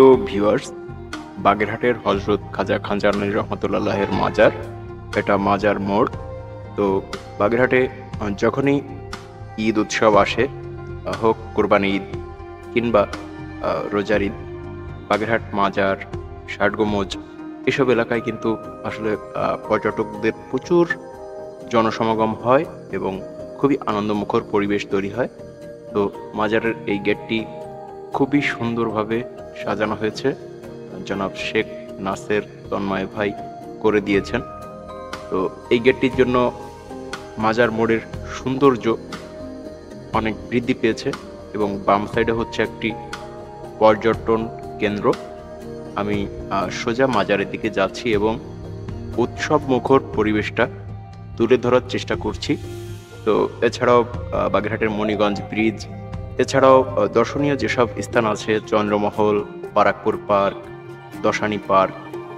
প্রিয় ভিউয়ার্স, বাগেরহাটের হযরত খাজা খানজাহান রহমতুল্লাহের মাজার, এটা মাজার মোড়। তো বাগেরহাটে যখনই ঈদ উৎসব আসে, হোক কোরবানি ঈদ কিংবা রোজার ঈদ, বাগেরহাট মাজার, ষাটগম্বুজ এসব এলাকায় কিন্তু আসলে পর্যটকদের প্রচুর জনসমাগম হয় এবং খুবই আনন্দমুখর পরিবেশ তৈরি হয়। তো মাজারের এই গেটটি খুবই সুন্দরভাবে সাজানো হয়েছে, জনাব শেখ নাসের তন্ময় ভাই করে দিয়েছেন। তো এই গেটটির জন্য মাজার মোড়ের সৌন্দর্য অনেক বৃদ্ধি পেয়েছে এবং বাম সাইডে হচ্ছে একটি পর্যটন কেন্দ্র। আমি সোজা মাজারের দিকে যাচ্ছি এবং উৎসব মুখর পরিবেশটা তুলে ধরার চেষ্টা করছি। তো এছাড়াও বাগেরহাটের মণিগঞ্জ ব্রিজ, এছাড়াও দর্শনীয় যেসব স্থান আছে, চন্দ্রমহল, বারাকপুর পার্ক, দশানী পার্ক,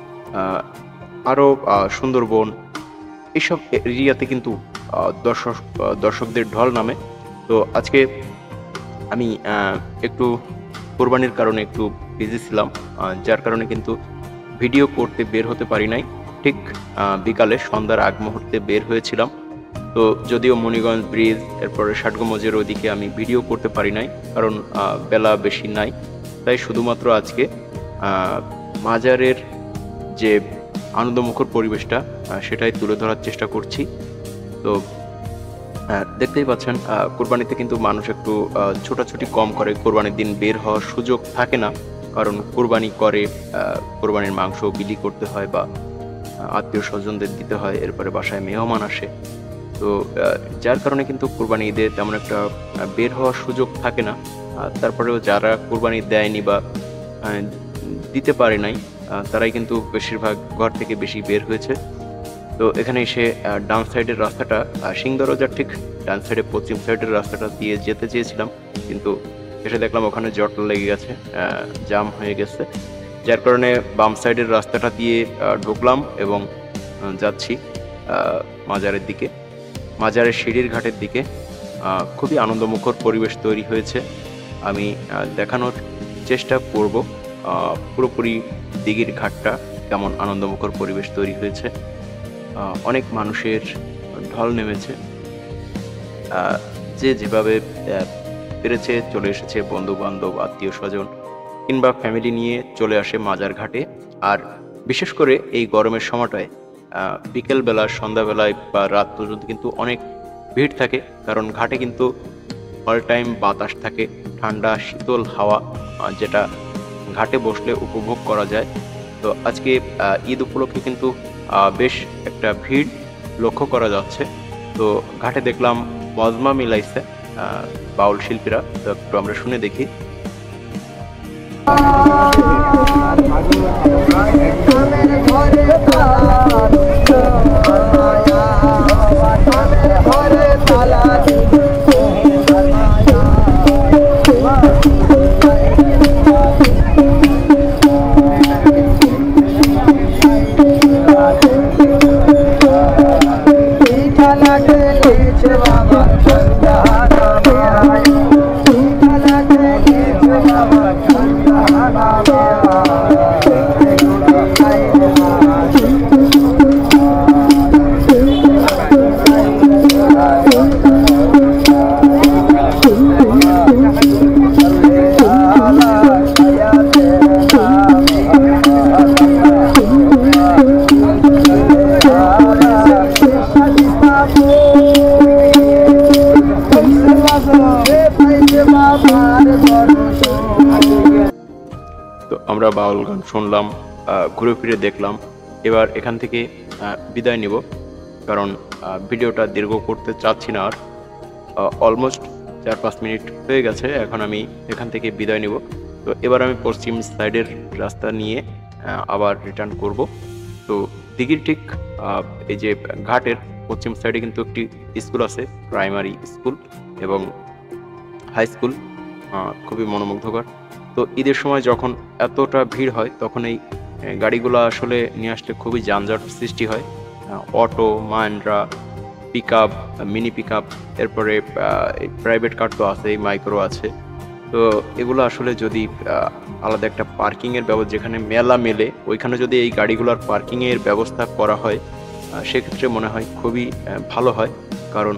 আরও সুন্দরবন, এইসব এরিয়াতে কিন্তু দর্শকদের ঢল নামে। তো আজকে আমি একটু কোরবানির কারণে একটু বিজি ছিলাম, যার কারণে কিন্তু ভিডিও করতে বের হতে পারি নাই। ঠিক বিকালে সন্ধ্যার আগ মুহূর্তে বের হয়েছিলাম। তো যদিও মণিগঞ্জ ব্রিজ, এরপরে ষাটগম্বুজের ওইদিকে আমি ভিডিও করতে পারি নাই, কারণ বেলা বেশি নাই। তাই শুধুমাত্র আজকে মাজারের যে আনন্দমুখর পরিবেশটা সেটাই তুলে ধরার চেষ্টা করছি। তো দেখতেই পাচ্ছেন, কোরবানিতে কিন্তু মানুষ একটু ছোটাছুটি কম করে। কোরবানির দিন বের হওয়ার সুযোগ থাকে না, কারণ কোরবানি করে কোরবানির মাংস বিলি করতে হয় বা আত্মীয় স্বজনদের দিতে হয়, এরপরে বাসায় মেহমান আসে। তো যার কারণে কিন্তু কোরবানি ঈদে তেমন একটা বের হওয়ার সুযোগ থাকে না। তারপরেও যারা কোরবানি দেয়নি বা দিতে পারে নাই, তারাই কিন্তু বেশিরভাগ ঘর থেকে বেশি বের হয়েছে। তো এখানে এসে ডান সাইডের রাস্তাটা, সিং দরজার ঠিক ডান সাইডে পশ্চিম সাইডের রাস্তাটা দিয়ে যেতে চেয়েছিলাম, কিন্তু এসে দেখলাম ওখানে জট লেগে গেছে, জাম হয়ে গেছে। যার কারণে বাম সাইডের রাস্তাটা দিয়ে ঢুকলাম এবং যাচ্ছি মাজারের দিকে, মাজারের সিঁড়ির ঘাটের দিকে। খুবই আনন্দমুখর পরিবেশ তৈরি হয়েছে। আমি দেখানোর চেষ্টা করব পুরোপুরি দিঘির ঘাটটা কেমন আনন্দমুখর পরিবেশ তৈরি হয়েছে। অনেক মানুষের ঢল নেমেছে, যে যেভাবে পেরেছে চলে এসেছে, বন্ধু বান্ধব, আত্মীয় স্বজন কিংবা ফ্যামিলি নিয়ে চলে আসে মাজার ঘাটে। আর বিশেষ করে এই গরমের সময়টায় বিকেলবেলা, সন্ধ্যাবেলায় বা রাত পর্যন্ত কিন্তু অনেক ভিড় থাকে, কারণ ঘাটে কিন্তু অল টাইম বাতাস থাকে, ঠান্ডা শীতল হাওয়া, যেটা ঘাটে বসলে উপভোগ করা যায়। তো আজকে ঈদ উপলক্ষে কিন্তু বেশ একটা ভিড় লক্ষ্য করা যাচ্ছে। তো ঘাটে দেখলাম মজমা মিলাইছে বাউল শিল্পীরা, তো একটু আমরা শুনে দেখি। তো আমরা বাউল গান শুনলাম, ঘুরে ফিরে দেখলাম। এবার এখান থেকে বিদায় নিব, কারণ ভিডিওটা দীর্ঘ করতে চাচ্ছি না। আর অলমোস্ট 4-5 মিনিট হয়ে গেছে, এখন আমি এখান থেকে বিদায় নিব। তো এবার আমি পশ্চিম সাইডের রাস্তা নিয়ে আবার রিটার্ন করব। তো দিঘির ঠিক এই যে ঘাটের পশ্চিম সাইডে কিন্তু একটি স্কুল আছে, প্রাইমারি স্কুল এবং হাই স্কুল, খুবই মনোমুগ্ধকর। তো ঈদের সময় যখন এতটা ভিড় হয়, তখন এই গাড়িগুলো আসলে নিয়ে আসলে খুবই যানজট সৃষ্টি হয়। Auto, Mahindra, pick up, mini pick up, এরপরে প্রাইভেট কার তো আছেই, মাইক্রো আছে, তো এগুলো আসলে যদি আলাদা একটা পার্কিংয়ের ব্যবস্থা, যেখানে মেলা মেলে ওইখানে যদি এই গাড়িগুলোর পার্কিংয়ের ব্যবস্থা করা হয়, সেক্ষেত্রে মনে হয় খুবই ভালো হয়। কারণ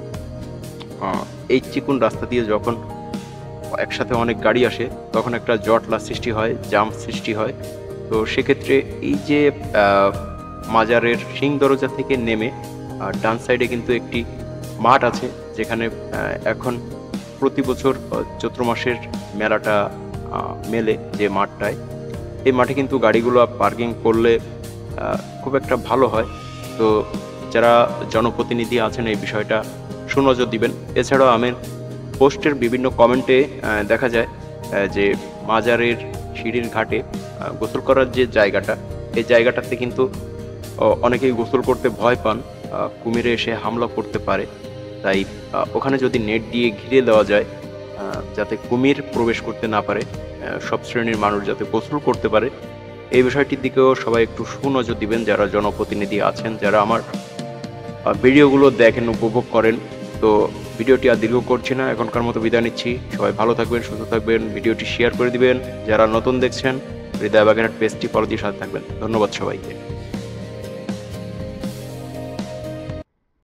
এই চিকুন রাস্তা দিয়ে যখন একসাথে অনেক গাড়ি আসে তখন একটা জটলা সৃষ্টি হয়, জাম সৃষ্টি হয়। তো সেক্ষেত্রে এই যে মাজারের সিং দরজা থেকে নেমে ডান সাইডে কিন্তু একটি মাঠ আছে, যেখানে এখন প্রতি বছর চৈত্র মাসের মেলাটা মেলে, যে মাঠটায়, এই মাঠে কিন্তু গাড়িগুলো পার্কিং করলে খুব একটা ভালো হয়। তো যারা জনপ্রতিনিধি আছেন এই বিষয়টা সুনজর দিবেন। এছাড়াও আমার পোস্টের বিভিন্ন কমেন্টে দেখা যায় যে মাজারের সিঁড়ির ঘাটে গোসল করার যে জায়গাটা, এই জায়গাটাতে কিন্তু অনেকেই গোসল করতে ভয় পান, কুমিরে এসে হামলা করতে পারে। তাই ওখানে যদি নেট দিয়ে ঘিরে দেওয়া যায়, যাতে কুমির প্রবেশ করতে না পারে, সব শ্রেণীর মানুষ যাতে গোসল করতে পারে, এই বিষয়টির দিকেও সবাই একটু সুনজর দিবেন, যারা জনপ্রতিনিধি আছেন, যারা আমার ভিডিওগুলো দেখেন, উপভোগ করেন। তো ভিডিওটি আর দীর্ঘ করছি না, এখনকার মতো বিদায় নিচ্ছি। সবাই ভালো থাকবেন, সুস্থ থাকবেন, ভিডিওটি শেয়ার করে দিবেন। যারা নতুন দেখছেন, হৃদয় বাগেরহাট পেজটি ফলো দিয়ে সাথে থাকবেন। ধন্যবাদ সবাইকে।